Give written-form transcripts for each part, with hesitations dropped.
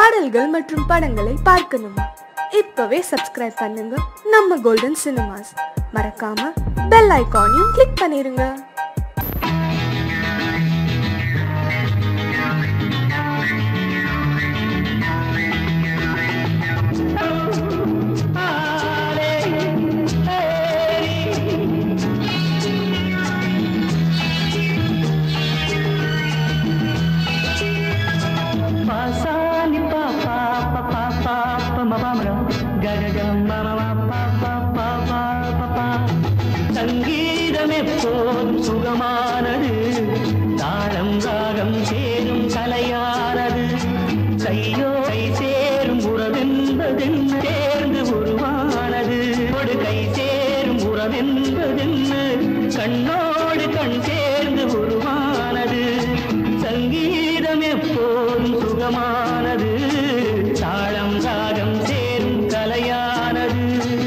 பாடல்கள் மற்றும் படங்களை பார்க்கணுமா? இப்பவே சப்ஸ்கிரைப் பண்ணுங்க நம்ம கோல்டன் சினிமாஸ். மறக்காம பெல் ஐகானையும் கிளிக் பண்ணிருங்க. சங்கீதம் எப்போதும் சுகமானது, தாளம் ராகம் சேரும் கலையானது. கையோ கை சேரும் உறவென்பதென்ன சேர்ந்து உருவானது. கை சேரும் உறவென்பதென்ன கண்ணோடு கண் சேர்ந்து உருவானது. சங்கீதம் எப்போதும் சுகமானது, தாளம் ராகம் சேரும் கலையானது.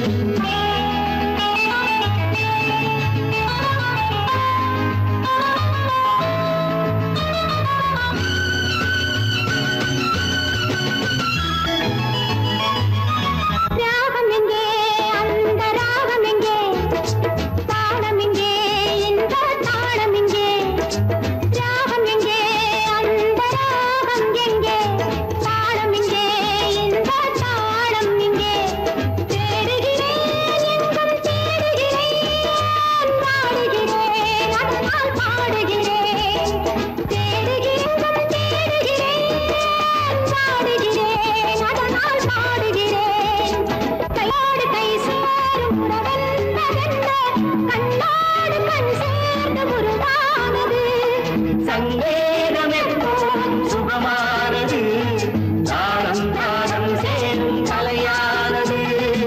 சங்கீதம் எப்போதும் சுகமானது, தாளம் ராகம் சேரும் கலையானது.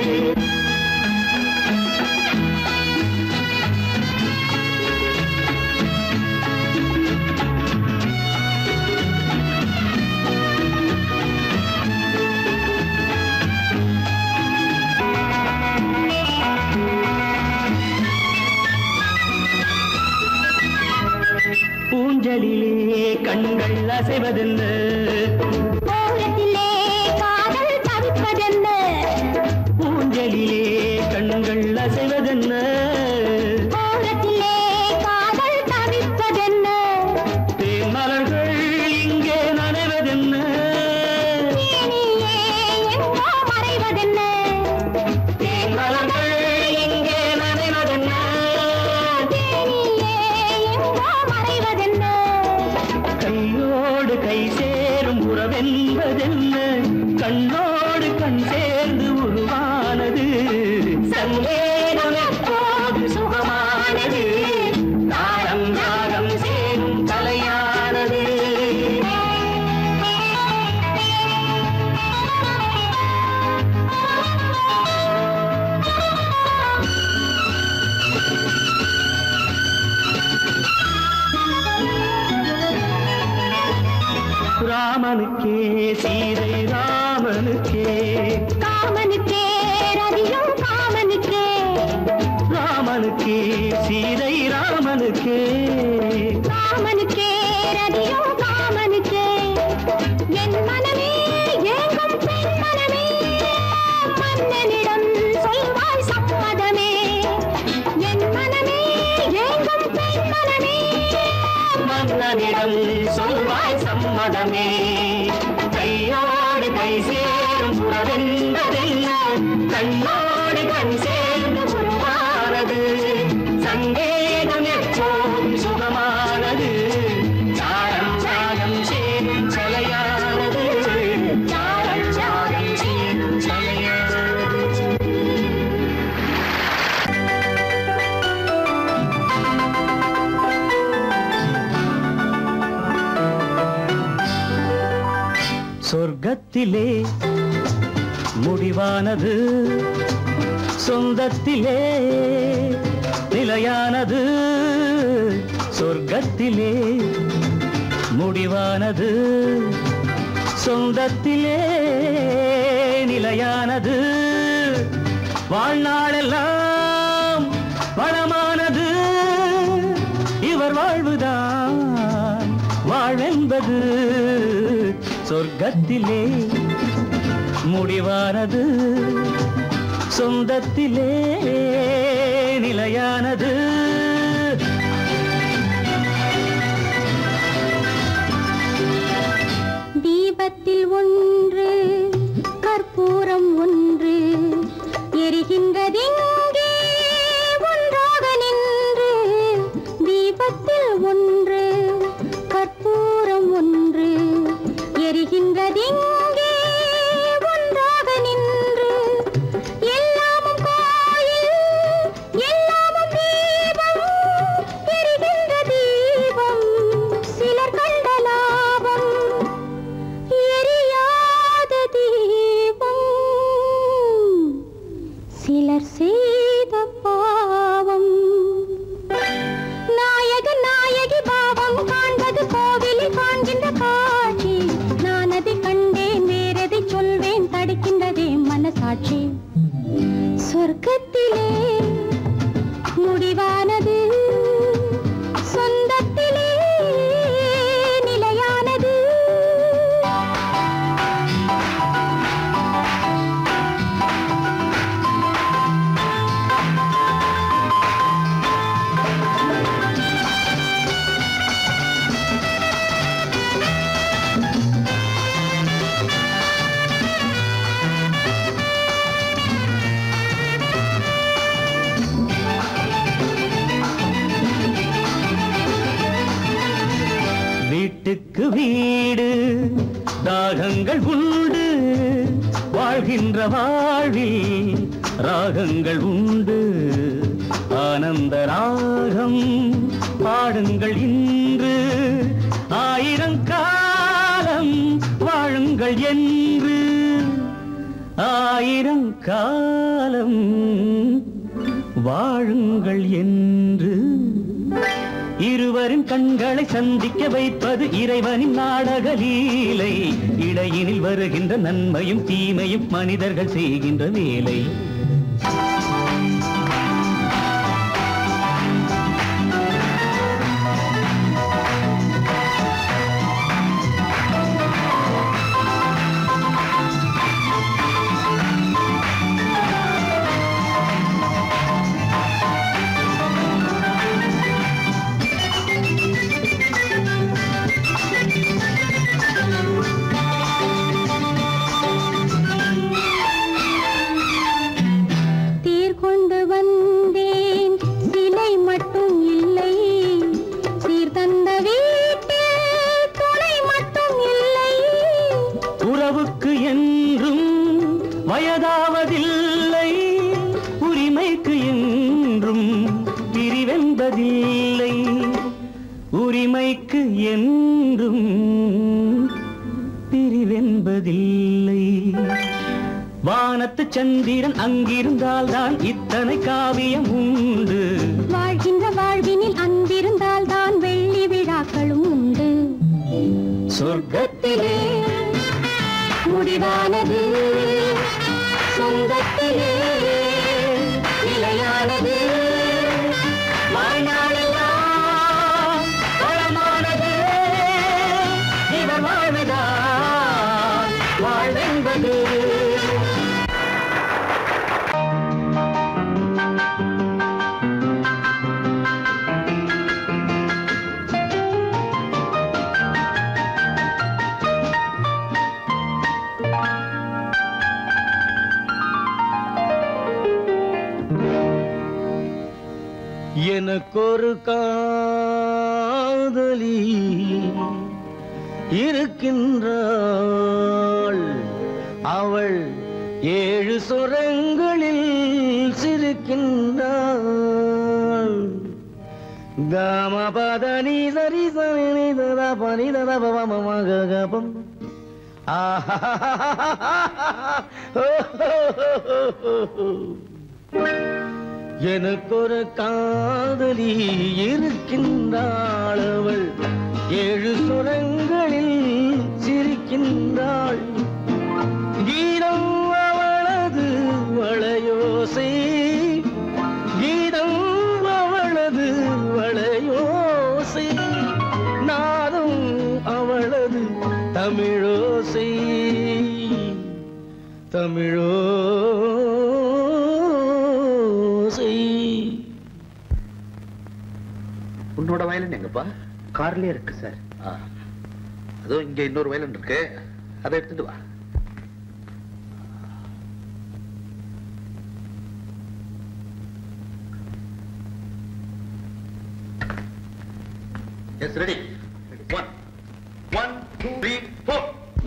பூஞ்சலிலே கண்கள் அசைவதென்ன, ஓரத்திலே காதல் தவிப்பதென்ன. பூஞ்சலிலே கண்கள் அசைவதென்ன, ஓரத்திலே காதல் தவிப்பதென்ன. தேன்மலர்கள் இங்கே நனைவதென்ன, தேனியே எங்கோ மறைவதென்ன. தேன்மலர்கள் இங்கே நனைவதென்ன. தேனியே எங்கோ மறைவதென்ன. கையோடு கை சேரும் உறவென்பதென்ன கண்ணோடு கண் சேர்ந்து உருவானது. சங்கீதம் எப்போது சுகமானது, தாளம் ராகம் சேரும் கலையானது. ராமனுக்கே சீதை ராமனுக்கே, காமனுக்கே ரதியும் காமனுக்கே. ராமனுக்கே சீதை ராமனுக்கே, காமனுக்கே ரதியும் காமனுக்கே. என் மனமே ஏங்கும் பெண் மனமே, மன்னனிடம் சொல்வாய் சம்மதமே. என் மனமே ஏங்கும் பெண் மனமே, மன்னனிடம் சொல்வாய் சம்மதமே. கையோடு கை சேரும் உறவென்பதென்ன கண்ணோடு கண் சேர்ந்து உருவானது. சங்கீதம் எப்போதும் சுகமானது, தாளம் ராகம் சேரும் கலையானது. தாளம் ராகம் சேரும் கலையானது. சொர்க்கத்திலே முடிவானது, சொந்தத்திலே நிலையானது. சொர்க்கத்திலே முடிவானது, சொந்தத்திலே நிலையானது. வாழ்நாளெல்லாம் வளமானது, இவர் வாழ்வுதான் வாழ்வென்பது. சொர்க்கத்திலே முடிவானது சொந்தத்திலே நிலையானது தீபத்தில் ஒன்று கற்பூரம் ஒன்று எரிகின்றதெங்கே ஒன்றாக நின்று தீபத்தில் ஒன்று கற்பூரம் ஒன்று எரிகின்றதெங்கே ஒன்றாக நின்று எல்லாமும் கோயில் எல்லாமும் தீபம் எரிகின்ற தீபம் சிலர் கண்ட லாபம் எரியாத தீபம் சிலர் செய்த பாவம் நாயகன் நாயகி பாவம் காண்பது கோவிலில் காண்கின்ற காட்சி நான் அதை கண்டேன் வேறதை சொல்வேன் தடுக்கின்றதே மனசாட்சி சொர்க்கத்திலே முடிவானது சொந்தத்திலே நிலையானது வீட்டுக்கு வீடு தாகங்கள் உண்டு வாழ்கின்ற வாழ்வில் ராகங்கள் உண்டு ஆனந்த ராகம் பாடுங்கள் இன்று ஆயிரம் காலம் வாழுங்கள் என்று ஆயிரம் காலம் வாழுங்கள் என்று இருவரின் கண்களை சந்திக்க வைப்பது இறைவனின் நாடக லீலை இடையினில் வருகின்ற நன்மையும் தீமையும் மனிதர்கள் செய்கின்ற வேலை வயதாவதில்லை உரிமைக்கு என்றும் பிரிவென்பதில்லை உரிமைக்கு என்றும் பிரிவென்பதில்லை வானத்து சந்திரன் அங்கிருந்தால் தான் இத்தனை காவியம் உண்டு வாழ்கின்ற வாழ்வினில் அங்கிருந்தால் தான் வெள்ளி விழாக்களும் உண்டு சொர்க்கத்திலே முடிவானது சொந்தத்திலே நிலையானது வாழ்நாளெல்லாம் வளமானது இவர் வாழ்வதால் வாழ்வென்பது எனக்கொரு காதலி இருக்கின்றாள் அவள் 7 சுரங்களில் சிரிக்கின்றாள் காமபதனி சரி சரி ததா பனி ததா பவமகபம் எனக்கொரு காதலி இருக்கின்றாள் அவள் 7 சுரங்களில் சிரிக்கின்றாள் கீதம் அவளது வளையோசை கீதம் அவளது வளையோசை நாதம் அவளது தமிழோசை தமிழோசை. உன்னோட வயலின் எங்கப்பா? கார்லயே இருக்கு சார். அதோ இங்க இன்னொரு வயலின் இருக்கு, அதை எடுத்துட்டு வா. Yes, ready. 1, 2, 3, 4.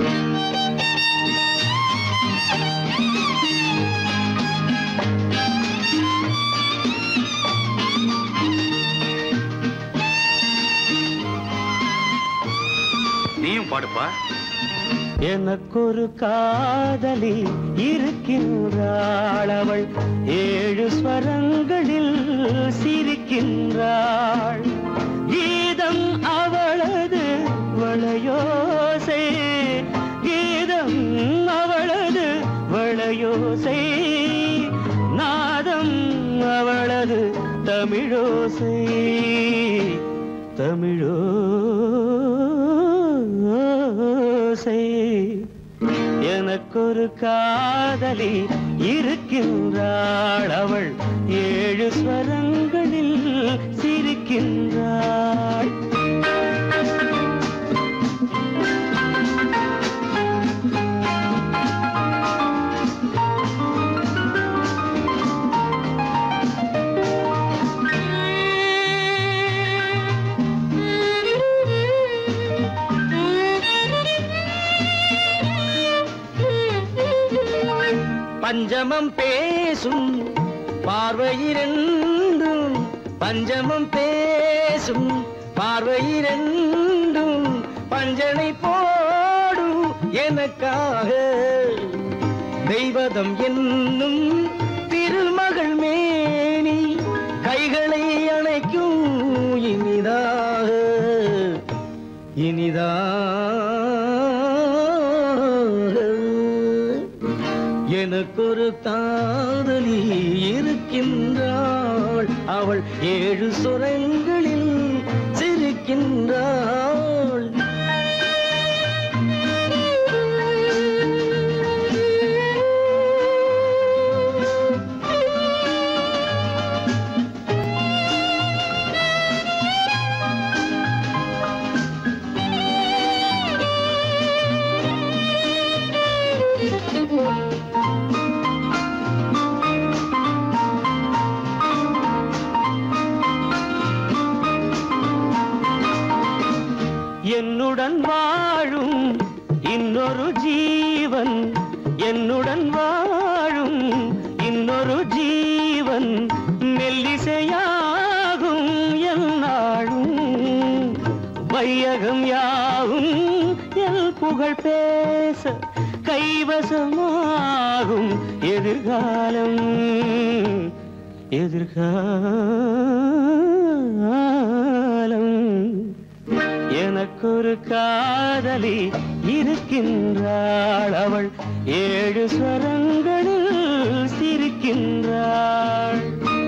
நீயும் பாடுப்பா. எனக்கொரு காதலி இருக்கின்றாள், அவள் 7 ஸ்வரங்களில் சிரிக்கின்றாள். கீதம் அவளது வளையோசை, கீதம் அவளது வளையோசை, நாதம் அவளது தமிழோசை, தமிழோசை. எனக்கொரு காதலி இருக்கின்றாள், அவள் 7 ஸ்வரங்களில் சிரிக்கின்றாள். பஞ்சமம் பேசும் பார்வையிரண்டும், பஞ்சமம் பேசும் பார்வையிரண்டும், பஞ்சனை போடும் எனக்காக தெய்வதம் என்னும் திருமகள் மேனி கைகளை அணைக்கும் இனிதாக, இனிதாக. எனக்கொரு காதலி இருக்கின்றாள், அவள் 7 சுரங்களில் சிரிக்கின்றாள். என்னுடன் வாழும் இன்னொரு ஜீவன், என்னுடன் வாழும் இன்னொரு ஜீவன், மெல்லிசையாகும் என்னாலும், வையகம் யாவும் எல் புகழ் பேச கைவசமாகும் எதிர்காலம், எதிர்காலம். எனக்கொரு காதலி இருக்கின்றாள், அவள் 7 ஸ்வரங்களில் சிரிக்கின்றாள்.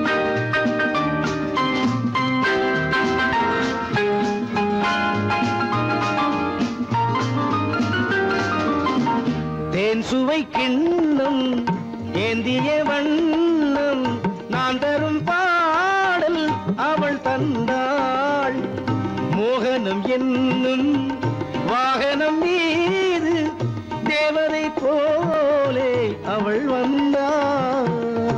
தேன் சுவை கிண்ணம் ஏந்திய வண்ணம், நான் தரும் பாடல் அவள் தந்தாள். மோகனம் என்னும் வாகனம் மீது தேவரை போலே அவள் வந்தாள்.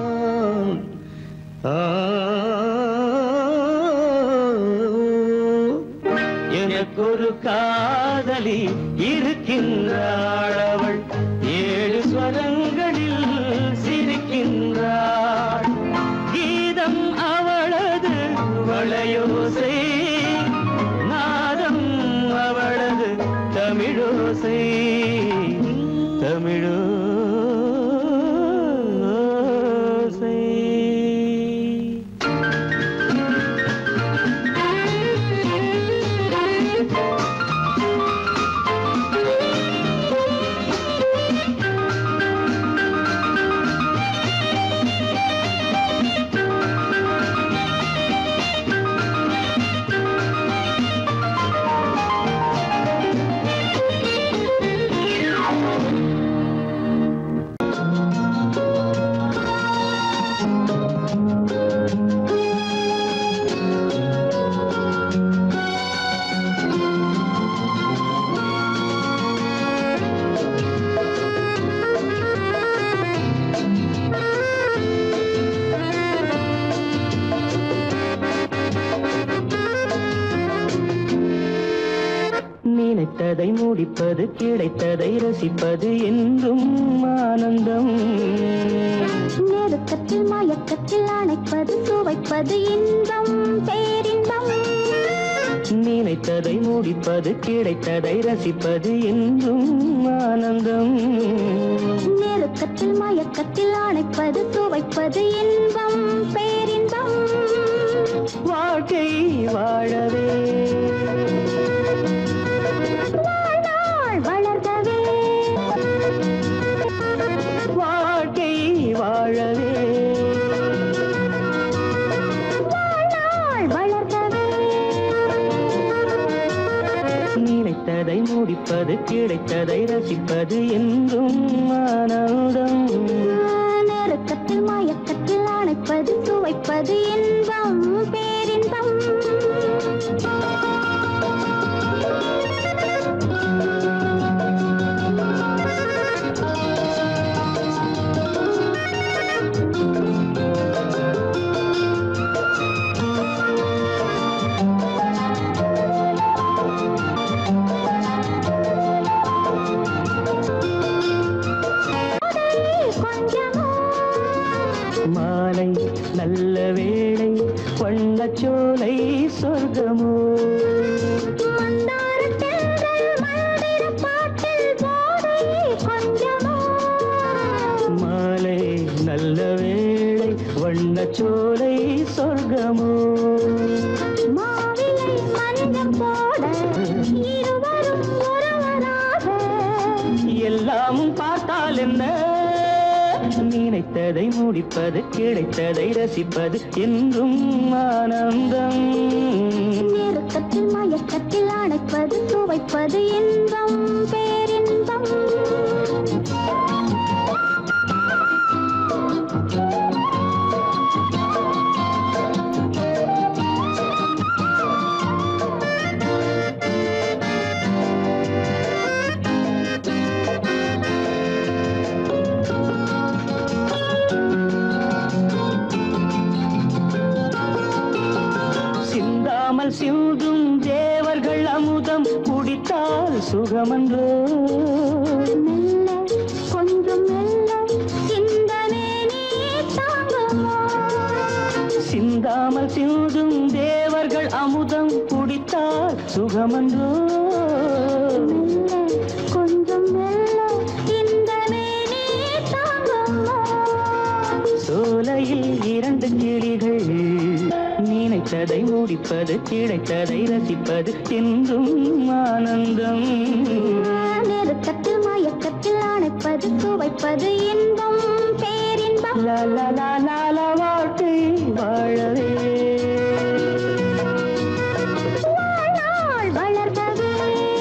எனக்கொரு காதலி இருக்கின்றாள், அவள் 7 ஸ்வரங்களில் சிரிக்கின்றாள். கீதம் அவளது வளையோசை, நாதம் அவளது தமிழோசை, தமிழோசை. முடிப்பது கிடைத்ததை ரசிப்பது என்றும் ஆனந்தம். நெருக்கத்தில் மயக்கத்தில் அணைப்பது சுவைப்பது இன்பம் பேரின்பம். நினைத்ததை முடிப்பது கிடைத்ததை ரசிப்பது என்றும் ஆனந்தம். நெருக்கத்தில் மயக்கத்தில் அணைப்பது சுவைப்பது இன்பம் பேரின்பம். வாழ்க்கை வாழவே வாழ்நாள் வளர்கவே வாழ்க்கை வாழவே வாழ்நாள் வளர்கவே. நினைத்ததை முடிப்பது கிடைத்ததை ரசிப்பது என்றும் ஆனந்தம். நெருக்கத்தில் மயக்கத்தில் அணைப்பது சுவைப்பது இன்பம் பேரின்பம். மாலை நல்ல வேளை வண்ணச்சோலை சொர்க்கமோ. மாலை நல்ல வேளை வண்ணச்சோலை சொர்க்கமோ. மாவிலை மஞ்சம் போட இருவரும் ஒருவராக எல்லாம் பார்த்தால் என்ன, நினைத்ததை முடிப்பது கிடைத்ததை ரசிப்பது என்றும் ஆனந்தம். நெருக்கத்தில் மயக்கத்தில் அணைப்பது சுவைப்பது இன்பம் பேரின்பம். சிந்தாமல் சிந்தும் தேவர்கள் அமுதம் குடித்தால் சுகமன்றோ. மெல்ல கொஞ்சம் மெல்ல சிந்தனை நீ தாங்குமோ. சிந்தாமல் சிந்தும் தேவர்கள் அமுதம் குடித்தால் சுகமன்றோ. மெல்ல கொஞ்சம் மெல்ல சிந்தனை நீ தாங்குமோ. சோலையில் இரண்டு கிளிகள் நினைத்ததை முடிப்பது கிடைத்ததை ரசிப்பது என்றும் ஆனந்தம். நெருக்கத்தில் மயக்கத்தில் அணைப்பது சுவைப்பது இன்பம் பேரின்பம். வாழ்க்கை வாழவே வாழ்நாள் வளர்கவே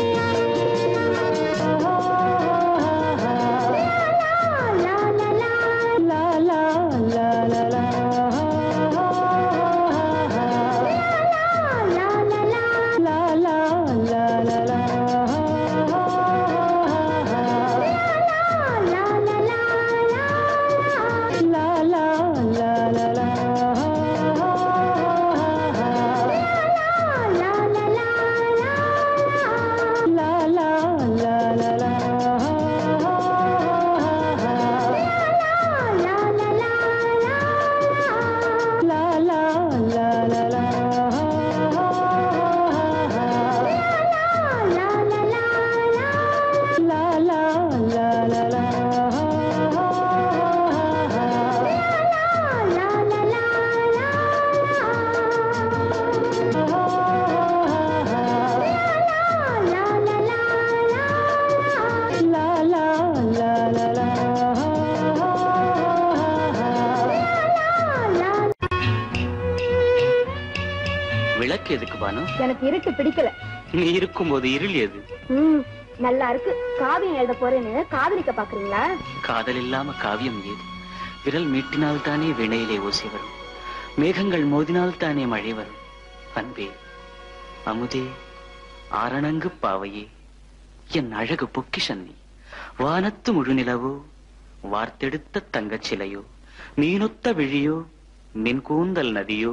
விளக்கு எதுக்கு பானு? எனக்கு இருட்டு பிடிக்கல. நீ இருக்கும்போது இருள் எது? நல்லா இருக்கு. காவியம் எழுத போறேன்னு காதலிக்க பாக்குறீங்களா? காதல் இல்லாம காவியம் ஏது? விரல் மீட்டினால் தானே வினையிலே ஓசை வரும், மேகங்கள் மோதினால் தானே மழை வரும். அன்பே அமுதே ஆரணங்கு பாவையே என் அழகு பொக்கிஷன்னி, வானத்து முழுநிலவோ வார்த்தெடுத்த தங்கச் சிலையோ, மீனொத்த விழியோ மின் கூந்தல் நதியோ,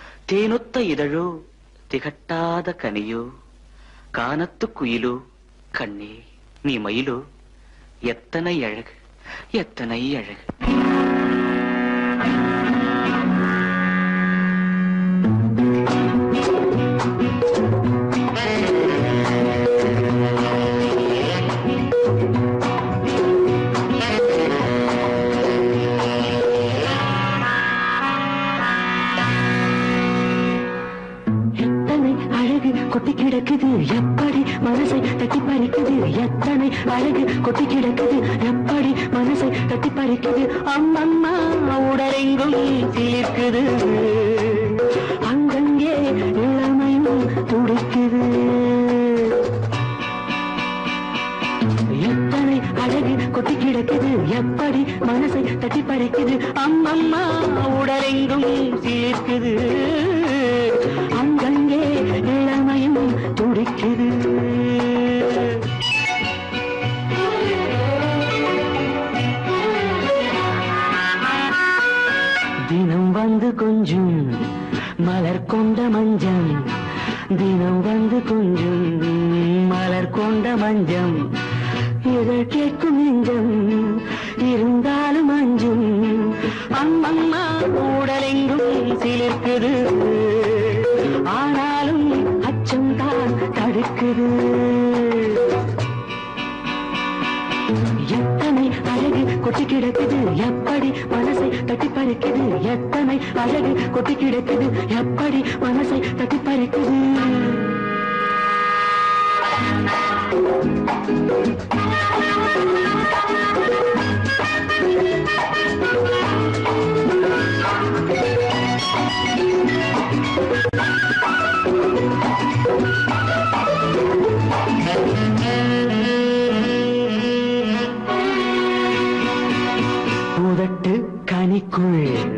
தேனொத்த இதழோ திகட்டாத கனியோ, கானத்து குயிலோ கண்ணே நீ மயிலோ, எத்தனை அழகு, எத்தனை அழகு. கொட்டி கிடக்குது எப்படி மனசை தட்டி பறிக்குது, எத்தனை அழகு கொட்டி கிடக்குது எப்படி மனசை தட்டி பறிக்குது. அம்மம்மா உடலெங்கும் சிலிர்க்குது, அங்கங்கே இளமையும் துடிக்குது. எத்தனை அழகு கொட்டி கிடக்குது எப்படி மனசை தட்டி பறிக்குது. அம்மம்மா உடலெங்கும் சிலிர்க்குது, அங்கங்கே இளமையும் துடிக்குது. தினம் வந்து கொஞ்சம் மலர் கொண்ட மஞ்சம், தினம் வந்து கொஞ்சம் மலர் கொண்ட மஞ்சம். இதழ் கேட்கும் நெஞ்சம் இருந்தாலும் அஞ்சும். அம்மம்மா உடலெங்கும் சிலிர்க்குது, ஆனாலும் அச்சம் தான் தடுக்குது. எத்தனை அழகு கொட்டி கிடக்குது எப்படி மனசை தட்டி பறிக்குது, எத்தனை அழகு கொட்டி கிடக்குது எப்படி மனசை தட்டி பறிக்குது. உதட்டு கனிக்குள்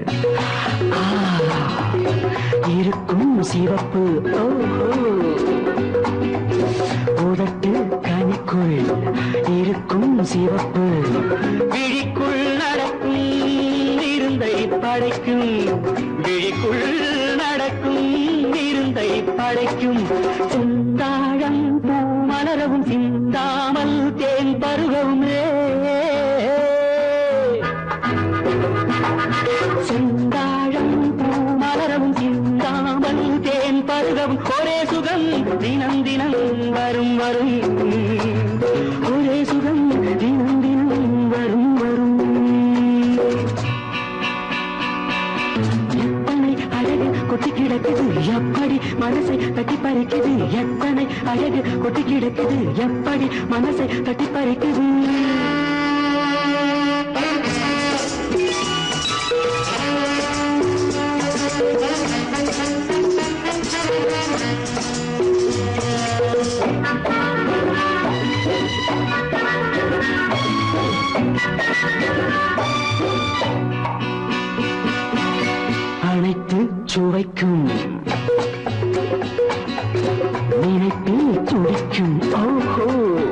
இருக்கும் சிவப்பு, உதட்டு கனிக்குள் இருக்கும் சிவப்பு. விழிக்குள் நடக்கும் இருந்தை படைக்கும், விழிக்குள் நடக்கும் இருந்தை படைக்கும். செந்தாழம் பூ மலரவும் சிந்தாமல் தேன் பருகவுமே, செந்தாழம் பூ மலரவும் சிந்தாமல் தேன் பருகவும். ஒரே சுகம் தினம் தினம் வரும் வரும், ஒரே சுகம் தினம் தினம் வரும் வரும். எத்தனை அழகு கொட்டி கிடக்குது எப்படி மனசை தட்டி பறிக்குது, எத்தனை அழகு கொட்டி கிடக்குது எப்படி மனசை தட்டி பறிக்குது. அனைத்து சுவைக்கும் நினைப்பில் துடிக்கும், ஓஹோ.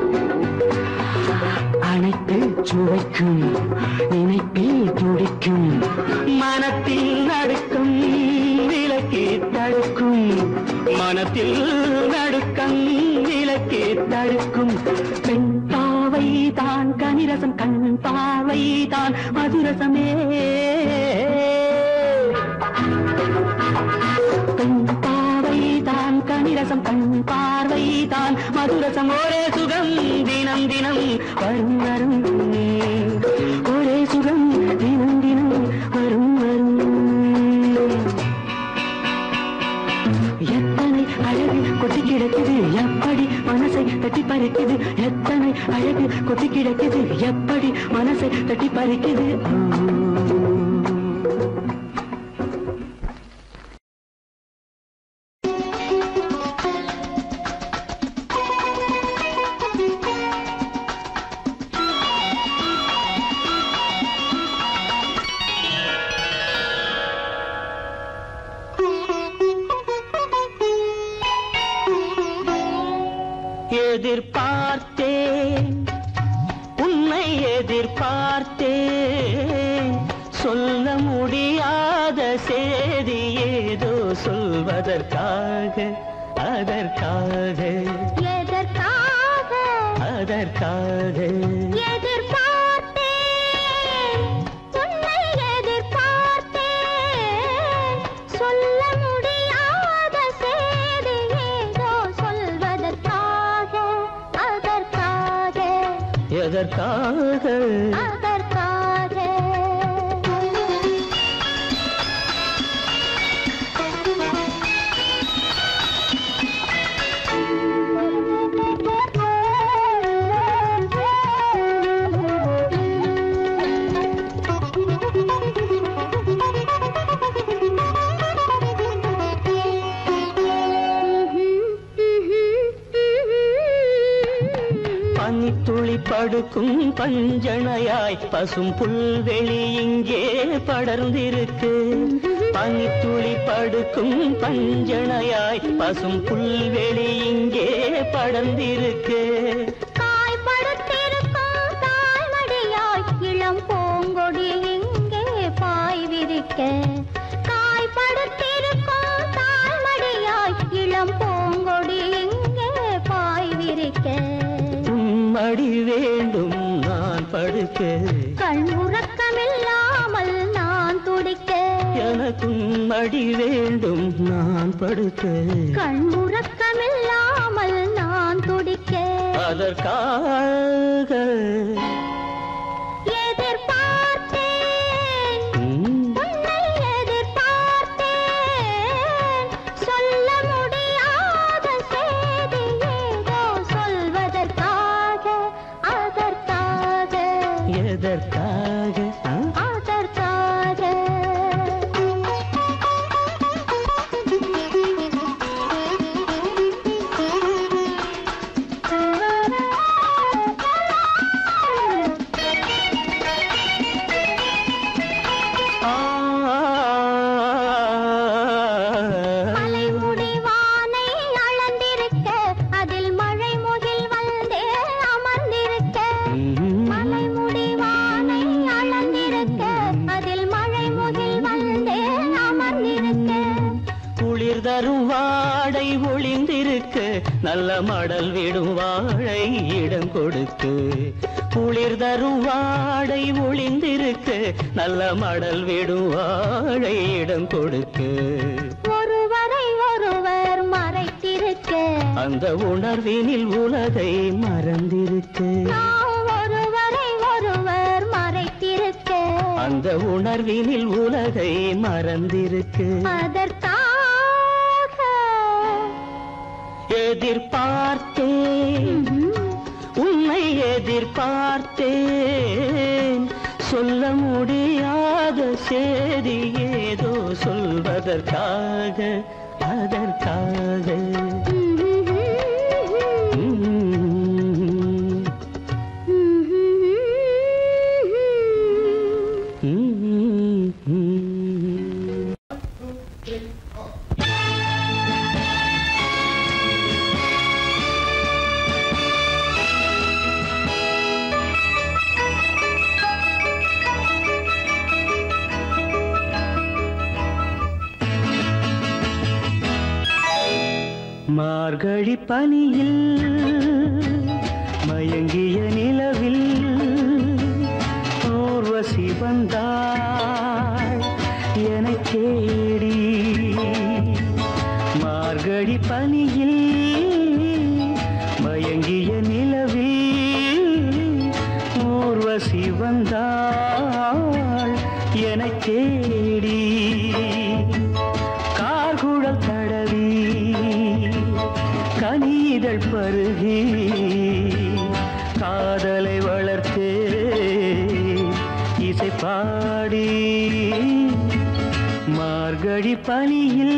அனைத்து சுவைக்கும் நினைப்பில் துடிக்கும், மனத்தில் நடுக்கும் விலக்கி தடுக்கும், மனத்தில் நடுக்கம் விலக்கி தடுக்கும். பெண் பாவை தான் கனிரசம், கண் பாவை தான் மதுரசமே. பெண் பாவை தான் கனிரசம், கண் பார்வை தான் மதுரசம். ஒரே சுகம் தினம் தினம் வரும் வரும், ஒரே சுகம் தினம் தினம் வரும் வரும். எத்தனை அழகு கொட்டி கிடக்குது எப்படி மனசை தட்டி பறிக்குது, எத்தனை அழகு கொட்டி கிடக்குது எப்படி மனசை தட்டி பறிக்குது. எதிர்பார்த்தேன் உன்னை எதிர்பார்த்தேன், சொல்ல முடியாத செய்தி ஏதோ சொல்வதற்காக, அதற்காக எதற்காக அதற்காக எதிர்பார்த்தேன் உன்னை எதிர்பார்த்தேன் சொல்ல முடியாத செய்தி ஏதோ சொல்வதற்காக அதற்காக எதற்காக அதற்காக பனித்துளி படுக்கும் பஞ்சணையாய் பசும் புல்வெளி இங்கே படர்ந்திருக்கு பனித்துளி படுக்கும் பஞ்சணையாய் பசும் புல்வெளி இங்கே படர்ந்திருக்கு காய்படுத்திருக்கும் தாய்மடியாய் இளம் பூங்கொடி இங்கே பாய் விரிக்க காய்படுத்திருக்கும் தாய்மடியாய் இளம் பூங்கொடி இங்கே பாய் விரிக்க மடி வேண்டும் நான் படுக்க கண்முறக்கமில்லாமல் நான் துடிக்க எனக்கும் மடி வேண்டும் நான் படுக்க கண்முறக்கமில்லாமல் நான் துடிக்க அதற்காக எதிர்பார்த்தேன் உன்னை எதிர்பார்த்தேன் சொல்ல முடியாத செய்தி ஏதோ சொல்வதற்காக அதற்காக எதற்காக அதற்காக மலைமுடி வானை அளந்திருக்க அதில் மழை முகில் வந்தே அமர்ந்திருக்க மலைமுடி வானை அளந்திருக்க அதில் மழை முகில் வந்தே அமர்ந்திருக்க குளிர் தரும் வாடை ஒளிந்திருக்க நல்ல மடல் விடும் வாழை இடம் கொடுக்கு குளிர் தரும் வாடை ஒளிந்திருக்க நல்ல மடல் விடும் வாழை இடம் கொடுக்கு ஒருவரை ஒருவர் மறைத்திருக்க அந்த உணர்வினில் உலகை மறந்திருக்கு நாம் ஒருவரை ஒருவர் மறைத்திருக்க அந்த உணர்வினில் உலகை மறந்திருக்கு அதற்காக எதிர்பார்த்தேன் உன்னை எதிர்பார்த்தேன் சொல்ல முடியாத செய்தி ஏதோ சொல்வதற்காக அதற்காக மார்கழி பனியில் மயங்கிய நிலவில் ஊர்வசி வந்தாள் எனக் தேடி மார்கழி பனியில் மயங்கிய நிலவில் ஊர்வசி வந்தாள் எனக் தேடி கார்குழல் தடவி கனிதழ் பருகி காதலை வளர்த்தே இசை பாடி மார்கழி பனியில்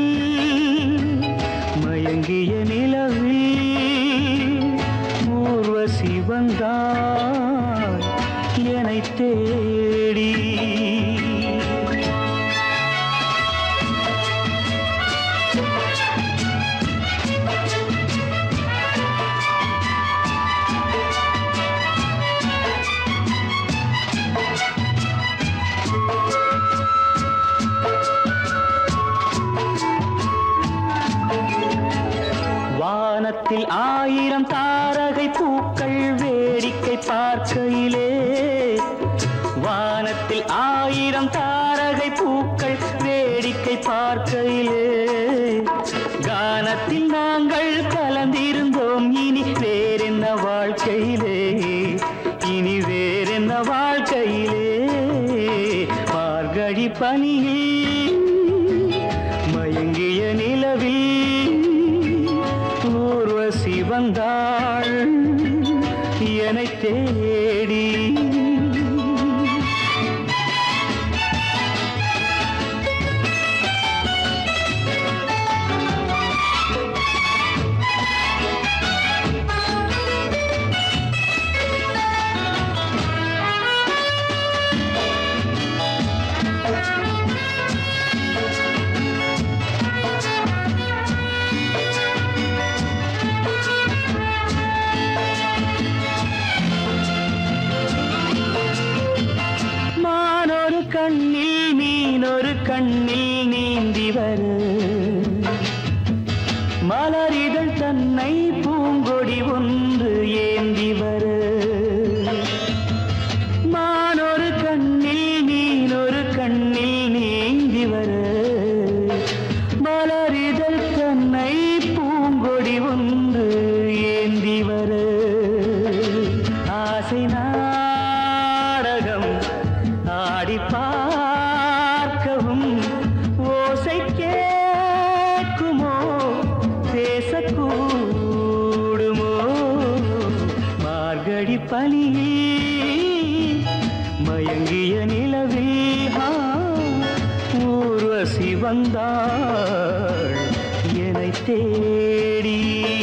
மயங்கிய நிலவில் ஊர்வசி வந்தாள் என்னைத் தேடி வானத்தில் 1000 தாரகை பூக்கள் வேடி வானத்தில் 1000 தாரகை பூக்கள் வேடிக்கை பார்க்கையிலே கானத்தில் நாங்கள் கலந்திருந்தோம். இனி வேறென்ன வாழ்க்கையிலே, இனி வேறென்ன வாழ்க்கையிலே. மார்கழி பனியில் மயங்கிய நிலவில் ஊர்வசி வந்தாள் என்னை தேடி. கண்ணில் மீனொரு கண்ணில் நீந்தி வரு மலரிதழ் தன்னை பூங்கொடி ஒன்று ஏந்தி வரு. மானொரு கண்ணில் மீனொரு கண்ணில் நீந்தி வரு மலரிதழ் தன்னை பூங்கொடி ஒன்று ஏந்தி வரு. ஆசை நாடகம் ஆடி பார்க்கவும் ஓசை கேட்குமோ பேசக்கூடுமோ. மார்கழி பனியில் மயங்கிய நிலவில் ஊர்வசி வந்தாள் என்னை தேடி.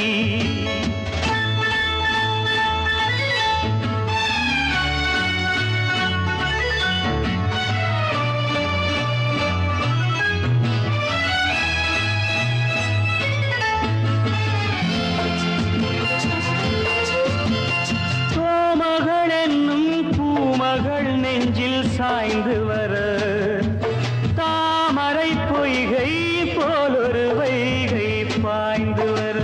நெஞ்சில் சாய்ந்து வர தாமரை பொய்கை போலொரு வைகை பாய்ந்து வர.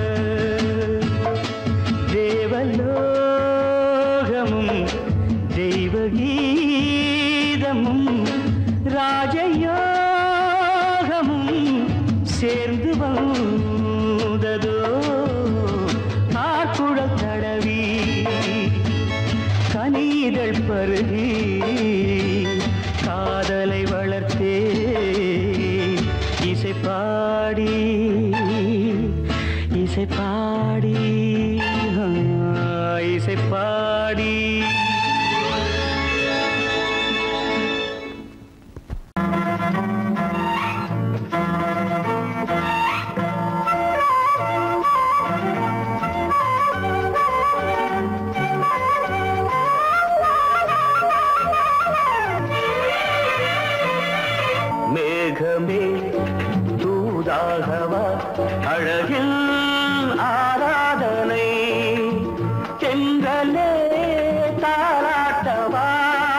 தேவலோகமும் தெய்வகீதமும் ராஜயோகமும் சேர்ந்து வந்ததோ. ஆக்குழல் தடவி கனிதழ் பருகி காதலை வளர்த்தே இசை பாடி இசை பாடி இசை பாடி. மேகமே தூதாகவா அழகில் ஆராதனை செங்கலே தாராட்டவா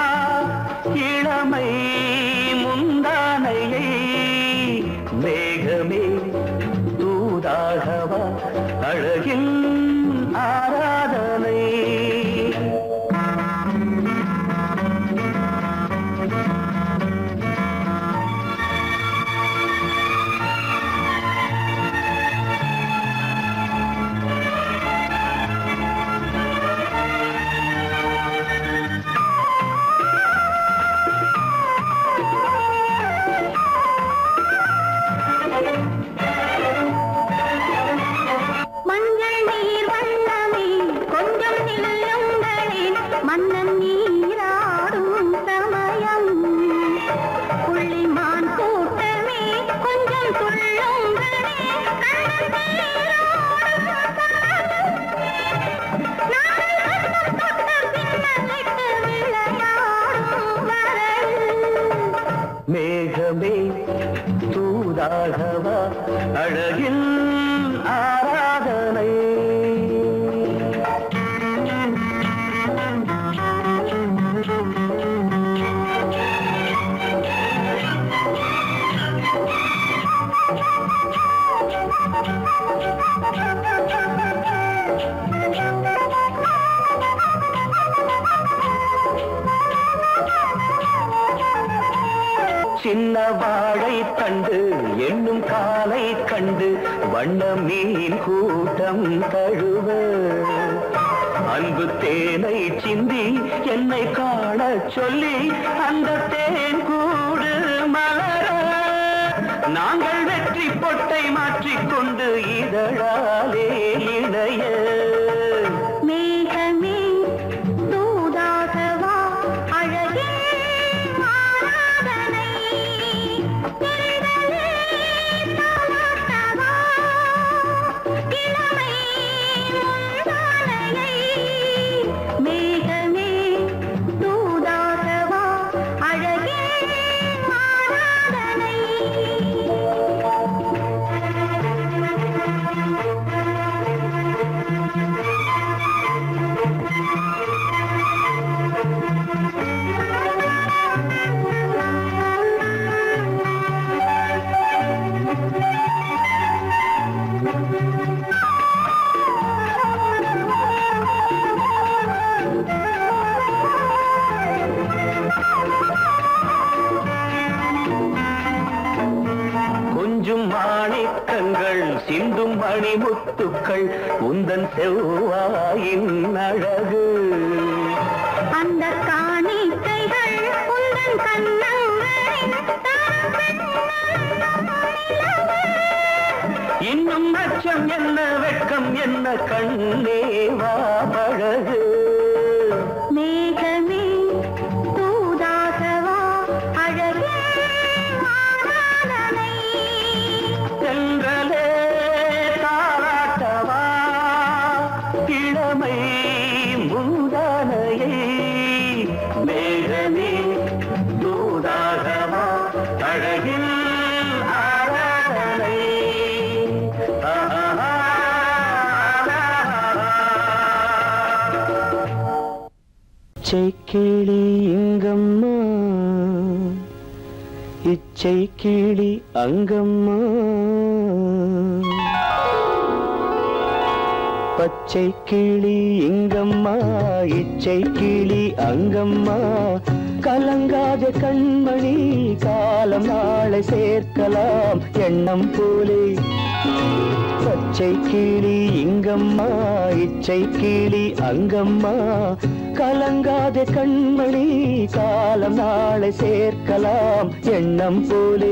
இளமை முந்தானையை. மேகமே தூதாகவா அழகில் ஆராதனை. மஞ்சள் நீர் வண்ணமே கொஞ்சம் நில்லுங்களேன், மன்னன் நீராடும் சமயம். புள்ளிமான் கூட்டமே கொஞ்சம் துள்ளுங்களே, கண்ணன் நீராடும் மேகமே தூதாகவா அழகில் ஆராதனை. சின்ன வாழை தண்டு என்னும் காலை கண்டு வண்ண மீன் கூட்டம் தழுவ அன்பு தேனை சிந்தி என்னை காண சொல்லி அந்த தேன் கூடு மலர நாங்கள் வெற்றி பொட்டை மாற்றிக்கொண்டு இதழாலே இணைய மேகமே தூதாகவா அழகே ஆராதனை திரளே தாலாட்டவா இளமை முந்தானையை மேகமே தூதாகவா அழகே ஆராதனை கொஞ்சம் மாணிக்கங்கள் சிந்தும் மணிமுத்துக்கள் உந்தன் செவ்வாயின் அழகு அந்த காணிக்கைகள் உந்தன் கண்ணங்களின் இன்னும் அச்சம் என்ன வெட்கம் என்ன கண்ணே வா பழகு மேகமே தூதாகவா அழகே ஆராதனை சென்றலே தாராட்டவா இளமை முந்தானையை மேகமே தூதாகவா அழகில் ஆராதனை இச்சை இங்கம்மா இச்சை கிளி அங்கம்மா பச்சை கிளி இங்கம்மா இச்சை கிளி அங்கம்மா கலங்காத கண்மணி காலம் நாளை சேர்க்கலாம் எண்ணம் போலே பச்சை கிளி இங்கம்மா இச்சை கிளி அங்கம்மா கலங்காத கண்மணி காலம் நாளை சேர்க்கலாம் எண்ணம் போலே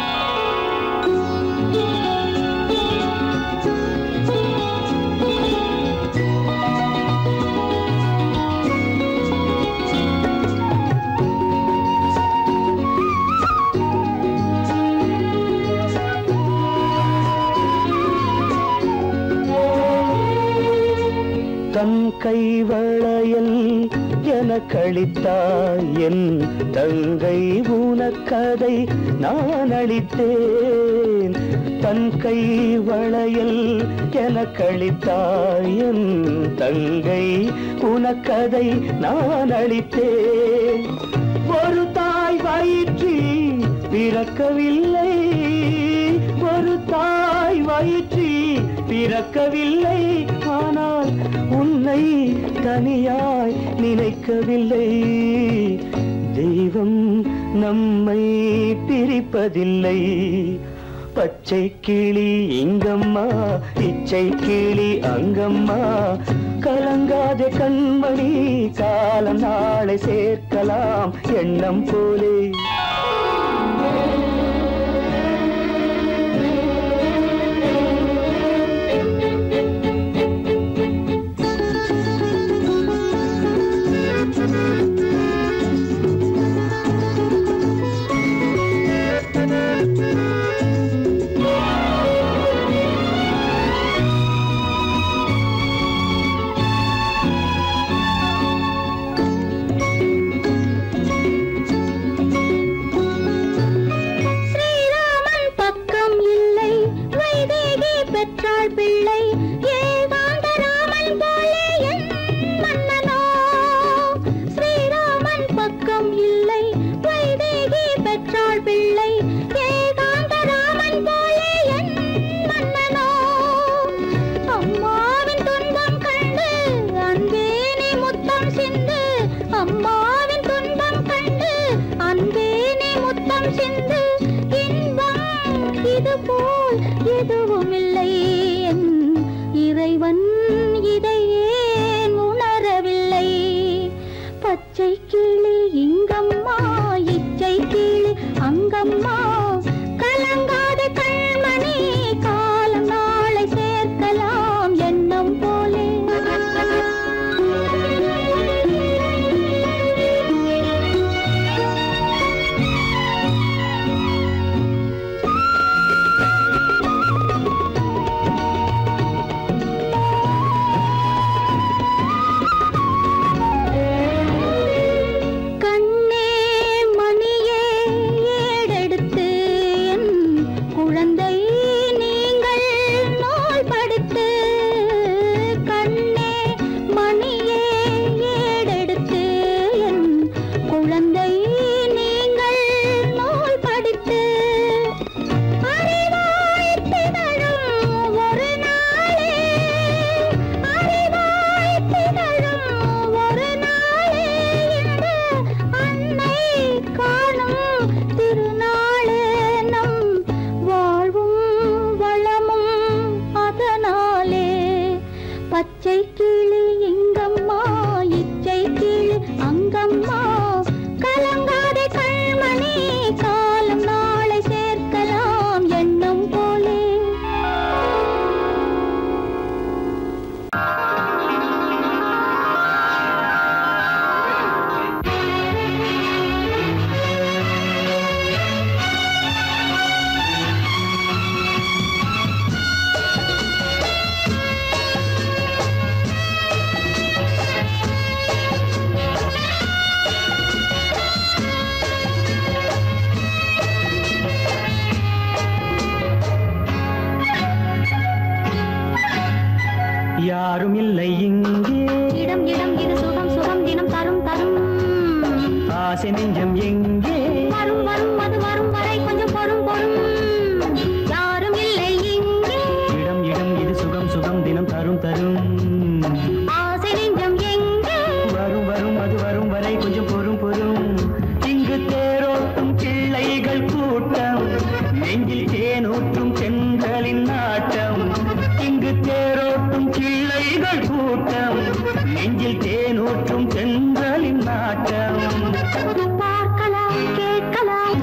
தன் கைவளையல் எனக்களித்தாய் என் தங்கை உனக்கதை நான் அளித்தேன் தன் கைவளையல் எனக்களித்தாய் என் தங்கை உனக்கதை நான் அளித்தேன் ஒரு தாய் வயிற்றில் பிறக்கவில்லை ஒரு தாய் வயிற்றில் பிறக்கவில்லை ஆனால் உன்னை தனியாய் நினைக்கவில்லை தெய்வம் நம்மை பிரிப்பதில்லை பச்சை கிளி இங்கம்மா இச்சை கிளி அங்கம்மா கலங்காத கண்மணி காலம் நாளை சேர்க்கலாம் எண்ணம் போலே பிள்ளை ஏகாந்த ராமன் போலே என் மன்னனோ ஸ்ரீராமன் பக்கம் இல்லை வைதேகி பெற்றாள் பிள்ளை ஏகாந்த ராமன் போலே என் மன்னனோ அம்மாவின் துன்பம் கண்டு அன்பே நீ முத்தம் சிந்து அம்மாவின் துன்பம் கண்டு அன்பே நீ முத்தம் சிந்து ஆசை நெஞ்சம் எங்கே வரும் வரும் அது வரும் வரை கொஞ்சம் பொறும் பொறும் யாரும் இல்லை இங்கே இடம் இடம் இது சுகம் சுகம் தினம் தரும் தரும் ஆசை நெஞ்சம் எங்கே வரும் வரும் அது வரும் வரை கொஞ்சம் பொறும் பொறும் இங்கு தேரோட்டும் கிள்ளைகள் கூட்டம் நெஞ்சில் தேனூற்றும் சென்றலின் நாட்டம் இங்கு தேரோட்டும் கிள்ளைகள் கூட்டம் நெஞ்சில் தேனூற்றும் சென்றலின் நாட்டம் பார்க்கலாம் கேட்கலாம்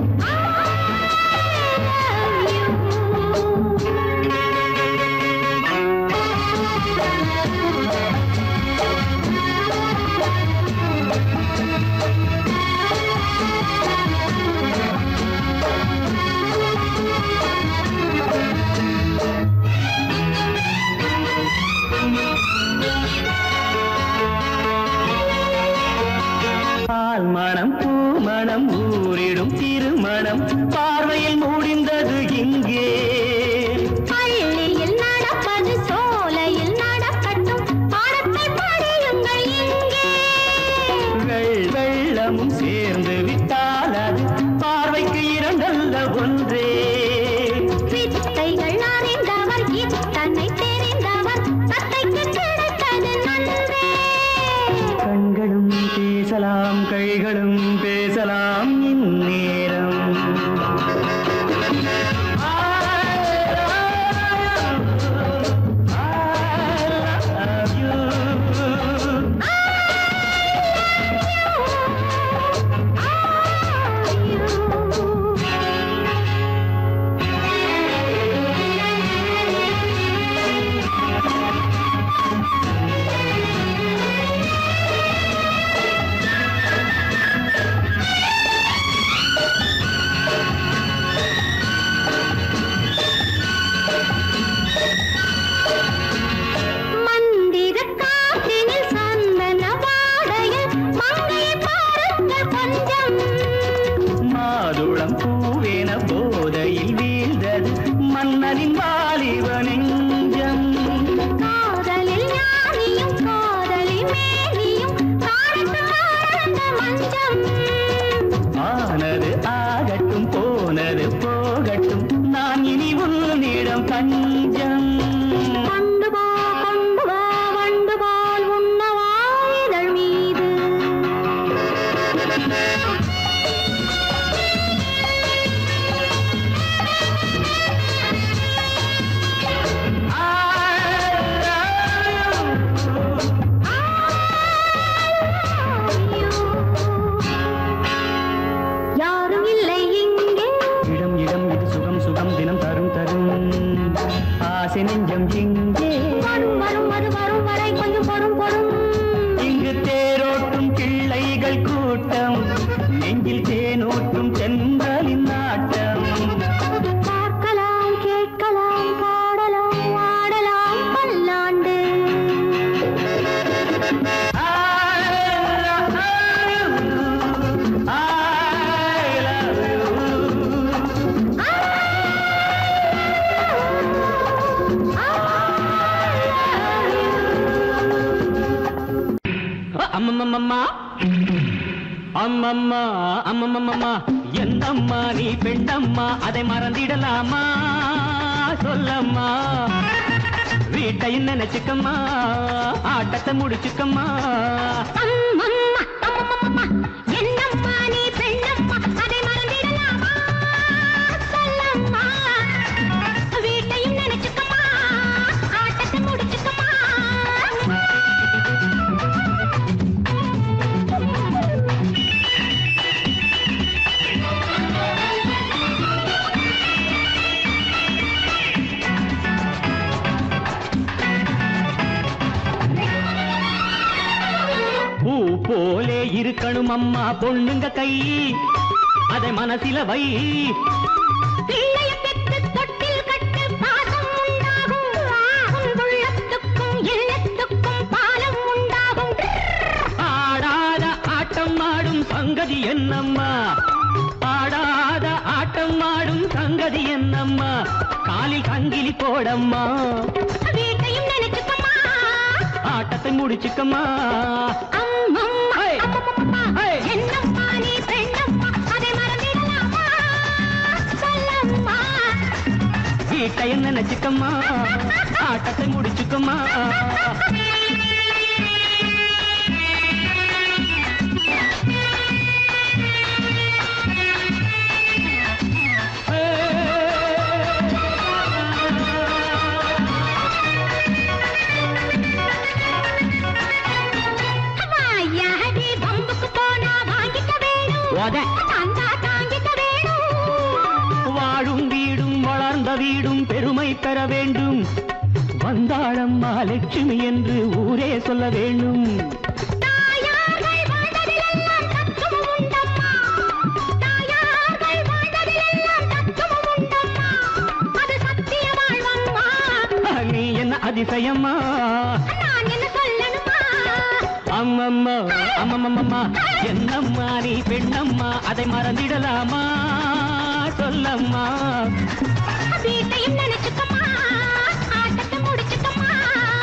பால் மனம் பூ மனம் ஊரிடும் திருமணம் பார்வையில் முடிந்தது இங்கே பள்ளியில் நடப்பது சோலையில் நடக்கட்டும் பாடத்தை படியுங்கள் இங்கே வெள்ளமும் சேர்ந்து விட்டால் அது பார்வைக்கு இரண்டல்ல ஒன்றே வித்தைகள் அறிந்தவர் இத்தனை தெரிந்தவர் தத்தைக்கு கிடைத்தது நன்றே கண்களும் பேசலாம் கைகளும் பேசலாம் இந்நேரம் மந்திர காற்றினில் சந்தன வாடையில் மங்கையை பாருங்கள் கொஞ்சம் மாதுளம் பூவேன போதையில் வீழ்ந்தது மன்னனின் வாலிப நெஞ்சம் காதலில் ஞானியும் காதலி மேனியும் காணட்டும் ஆனந்த மஞ்சம் ஆனது ஆகட்டும் போனது போகட்டும் நான் இனி உன்னிடம் பஞ்சம் கொண்டு வா வண்டு போல் உண்ணவா இதழ் மீது யாரும் இல்லை இங்கே இடம் இடம் இது சுகம் சுகம் தினம் தரும் தரும் ஆசை நெஞ்சம் இங்கே வரும் வரும் அது வரும் வரை கொஞ்சம் பொறும் பொறும் இங்கு தேரோட்டும் கிள்ளைகள் கூட்டம் நெஞ்சில் தேனூற்றும் சென்றலின் நாட்டம் பார்க்கலாம் கேட்கலாம் பாடலாம் ஆடலாம் பல்லாண்டு அம்மம்மம்மா அம்மம்மா அம்மம்மம்மா என்னம்மா நீ பெண்ணம்மா அதை மறந்திடலாமா சொல்லம்மா வீட்டை நினைச்சுக்கம்மா ஆட்டத்தை முடிச்சுக்கம்மா அம்மம்மா அம்மம்மா என்னம்மா நீ பெண்ணம்மா அதை மறந்திடலாமா சொல்லம்மா வீட்டையும் நினைச்சுக்கம்மா ஆட்டத்தை முடிச்சுக்கம்மா பூ போலே இருக்கணும் அம்மா பொண்ணுங்க கை அதை மனசில வை பிள்ளையை பெற்று தொட்டில் கட்டு பாசம் உண்டாகும் உன் உள்ளத்துக்கும் இல்லத்துக்கும் பாலம் உண்டாகும் ஆடாத ஆட்டம் ஆடும் சங்கதி என்னம்மா ஆடாத ஆட்டம் ஆடும் சங்கதி என்னம்மா காலில் சங்கிலி போடம்மா வீட்டையும் நினைச்சுக்கம்மா ஆட்டத்தை முடிச்சுக்கம்மா அம்மம்மா ஹே. அம்மம்மா ஹே. என்னம்மா வீட்டை நினைச்சுக்கம்மா ஆட்டத்தை முடிச்சுக்கம்மா வாழும் வீடும் வளர்ந்த வீடும் பெருமை பெற வேண்டும் வந்தாளம்மா லட்சுமி என்று ஊரே சொல்ல வேண்டும் நீ என்ன அதிசயம்மா அம்மம்மா அம்மம்மம்மா என்னம்மா நீ பெண்ணம்மா அதை மறந்திடலாமா சொல்லம்மா வீட்டையும் நினைச்சுக்கம்மா ஆட்டத்தை முடிச்சுக்கம்மா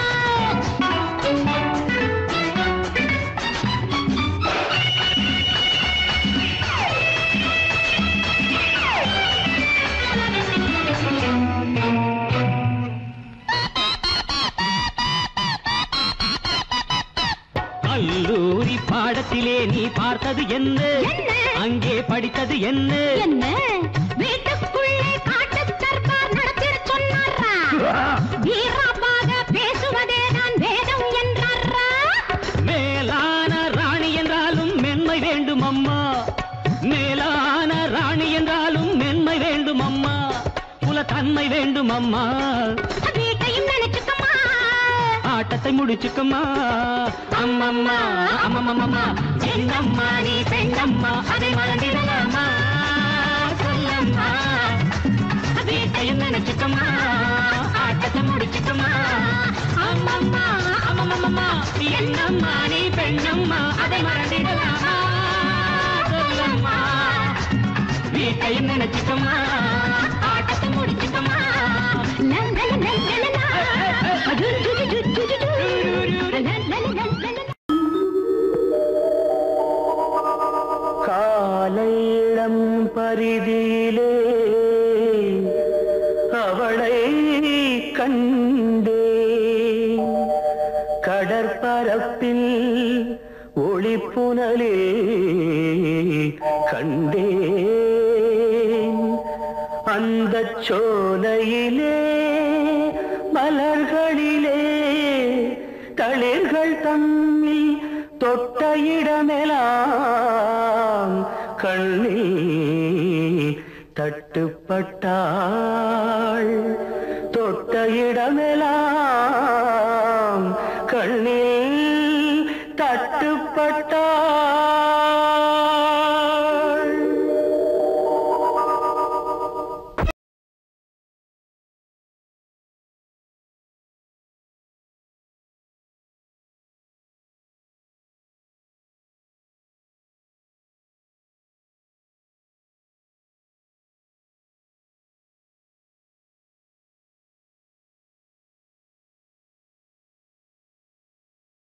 கல்லூரி பாடத்திலே நீ பார்த்தது என்ன அங்கே படித்தது என்ன என்ன வீட்டுக்குள்ளே காட்டு தர்பார் நடத்திட சொன்னாரா வீரமாக பேசுவதே நான் வேதம் என்றாரா மேலான ராணி என்றாலும் மென்மை வேண்டும் அம்மா மேலான ராணி என்றாலும் மென்மை வேண்டும் அம்மா குலத்தன்மை வேண்டும் அம்மா வீட்டையும் நினைச்சுக்கம்மா ஆட்டத்தை முடிச்சுக்கம்மா அம்மம்மா அம்மம்மம்மா என்னம்மா நீ பெண்ணம்மா அதை மறந்திடலாமா சொல்லம்மா வீட்டையும் நினைச்சுக்கம்மா ஆட்டத்தை முடிச்சுக்கம்மா அம்மம்மா அம்மம்மம்மா என்னம்மா நீ பெண்ணம்மா அதை மறந்திடலாமா சொல்லம்மா வீட்டையும் நினைச்சுக்கம்மா ஆட்டத்தை முடிச்சுக்கம்மா காலையிடம் பரிதியிலே அவளை கண்டே கடற்பரப்பில் ஒளிப்புணலே கண்டேன் அந்த சோலையிலே மலர்களிலே தளிர்கள் தம்மில் தொட்ட இடமெல்லாம் கண்ணில் தட்டுப்பட்டாள் தொட்ட இடமே